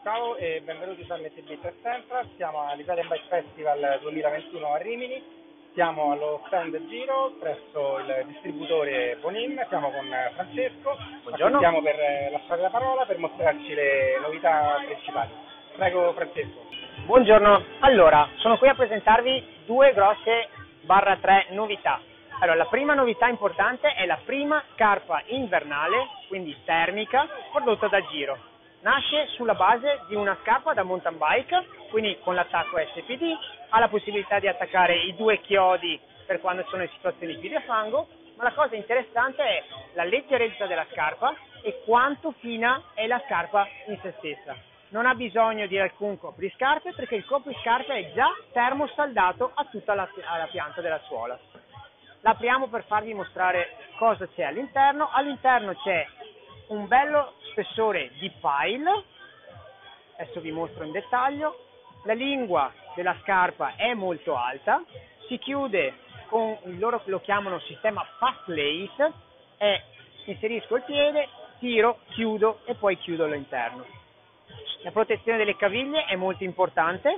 Ciao e benvenuti su MTB 300, siamo all'Italian Bike Festival 2021 a Rimini, siamo allo stand Giro presso il distributore Bonin, siamo con Francesco, Buongiorno. stiamo per lasciare la parola per mostrarci le novità principali. Prego Francesco. Buongiorno, allora sono qui a presentarvi due grosse /3 novità. Allora, la prima novità importante è la prima scarpa invernale, quindi termica, prodotta da Giro. Nasce sulla base di una scarpa da mountain bike, quindi con l'attacco SPD, ha la possibilità di attaccare i due chiodi per quando sono in situazioni di piedi a fango, ma la cosa interessante è la leggerezza della scarpa e quanto fina è la scarpa in se stessa. Non ha bisogno di alcun copriscarpe perché il copriscarpe è già termosaldato a tutta la pianta della suola. L'apriamo per farvi mostrare cosa c'è all'interno. All'interno c'è un bello spessore di pile, adesso vi mostro in dettaglio. La lingua della scarpa è molto alta, si chiude con loro lo chiamano sistema fast lace, inserisco il piede, tiro, chiudo e poi chiudo all'interno. La protezione delle caviglie è molto importante,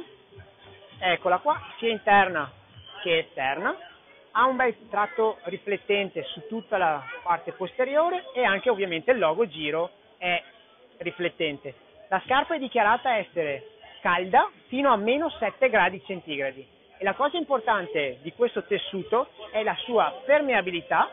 eccola qua, sia interna che esterna. Ha un bel tratto riflettente su tutta la parte posteriore e anche ovviamente il logo Giro è riflettente. La scarpa è dichiarata essere calda fino a meno 7 gradi centigradi e la cosa importante di questo tessuto è la sua permeabilità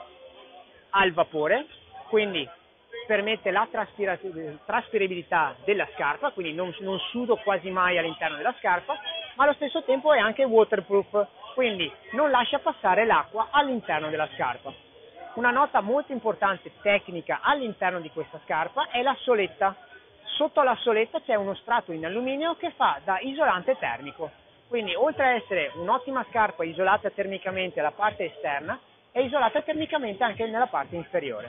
al vapore, quindi permette la traspirabilità della scarpa, quindi non sudo quasi mai all'interno della scarpa, ma allo stesso tempo è anche waterproof, quindi non lascia passare l'acqua all'interno della scarpa. Una nota molto importante tecnica all'interno di questa scarpa è la soletta. Sotto la soletta c'è uno strato in alluminio che fa da isolante termico, quindi oltre a essere un'ottima scarpa isolata termicamente alla parte esterna, è isolata termicamente anche nella parte inferiore.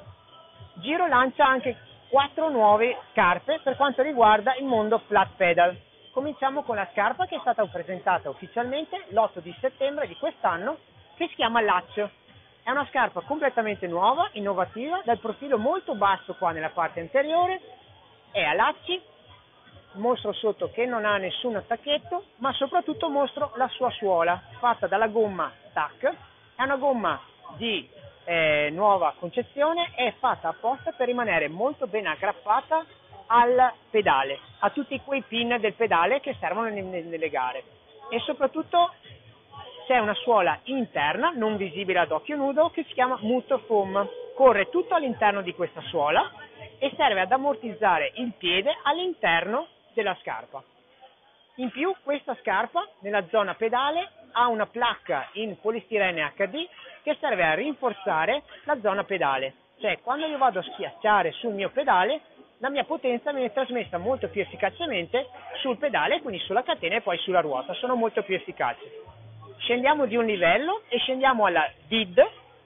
Giro lancia anche 4 nuove scarpe per quanto riguarda il mondo flat pedal. Cominciamo con la scarpa che è stata presentata ufficialmente l'8 di settembre di quest'anno, che si chiama Latch. È una scarpa completamente nuova, innovativa, dal profilo molto basso qua nella parte anteriore, è a lacci, mostro sotto che non ha nessun attacchetto, ma soprattutto mostro la sua suola, fatta dalla gomma TAC, è una gomma di nuova concezione, è fatta apposta per rimanere molto ben aggrappata al pedale, a tutti quei pin del pedale che servono nelle gare, e soprattutto c'è una suola interna non visibile ad occhio nudo che si chiama Muto Foam, corre tutto all'interno di questa suola e serve ad ammortizzare il piede all'interno della scarpa. In più questa scarpa nella zona pedale ha una placca in polistirene HD che serve a rinforzare la zona pedale, cioè quando io vado a schiacciare sul mio pedale la mia potenza viene trasmessa molto più efficacemente sul pedale, quindi sulla catena e poi sulla ruota, sono molto più efficaci. Scendiamo di un livello e scendiamo alla Did.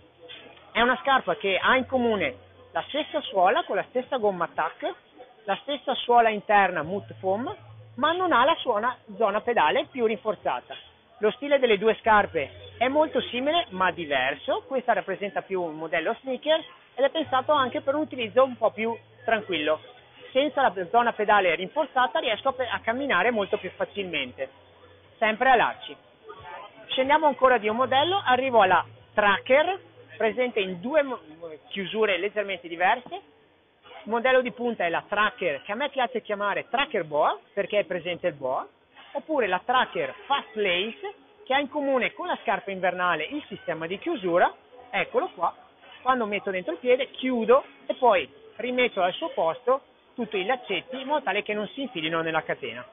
È una scarpa che ha in comune la stessa suola con la stessa gomma TAC, la stessa suola interna Mut Foam, ma non ha la zona pedale più rinforzata. Lo stile delle due scarpe è molto simile ma diverso, questa rappresenta più un modello sneaker ed è pensato anche per un utilizzo un po' più tranquillo. Senza la zona pedale rinforzata riesco a camminare molto più facilmente, sempre a lacci. Scendiamo ancora di un modello, arrivo alla Tracker, presente in due chiusure leggermente diverse. Il modello di punta è la Tracker, che a me piace chiamare Tracker Boa, perché è presente il boa, oppure la Tracker Fast Lace, che ha in comune con la scarpa invernale il sistema di chiusura, eccolo qua, quando metto dentro il piede chiudo e poi rimetto al suo posto tutti i laccetti in modo tale che non si infilino nella catena.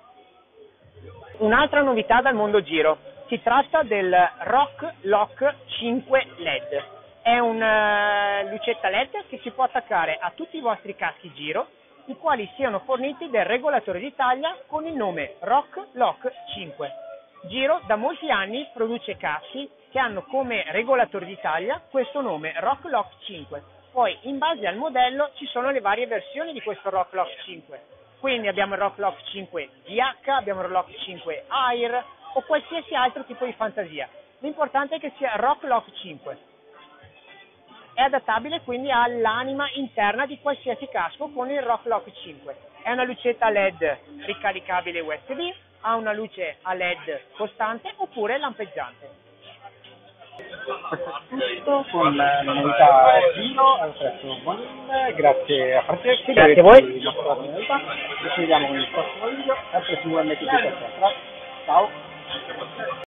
Un'altra novità dal mondo Giro, si tratta del Rock Lock 5 LED. È una lucetta LED che si può attaccare a tutti i vostri caschi Giro, i quali siano forniti del regolatore di taglia con il nome Rock Lock 5. Giro da molti anni produce caschi che hanno come regolatore di taglia questo nome Rock Lock 5. Poi in base al modello ci sono le varie versioni di questo Rock Lock 5. Quindi abbiamo il Rock Lock 5 DH, abbiamo il Rock Lock 5 Air o qualsiasi altro tipo di fantasia. L'importante è che sia Rock Lock 5. È adattabile quindi all'anima interna di qualsiasi casco con il Rock Lock 5. È una lucetta LED ricaricabile USB, ha una luce a LED costante oppure lampeggiante. Questo è tutto con la novità Giro al prezzo Bonin, grazie a Francesco. Grazie a voi. Mostrato la novità. Ci vediamo con il prossimo video, sempre su MTB. Ciao.